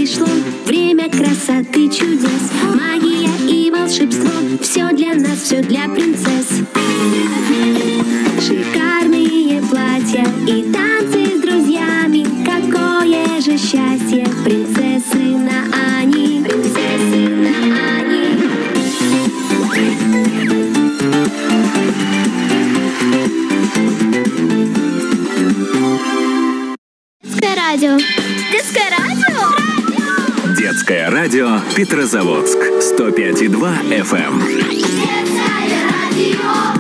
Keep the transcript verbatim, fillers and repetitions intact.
пришло время красоты, чудес, магия и волшебство. Все для нас, все для принцесс. Шикарные платья и танцы с друзьями. Какое же счастье, принцессы на Ани, принцессы на Ани. Детское радио. Детское радио. Детское радио Петрозаводск. сто пять и два эф эм. Детское радио.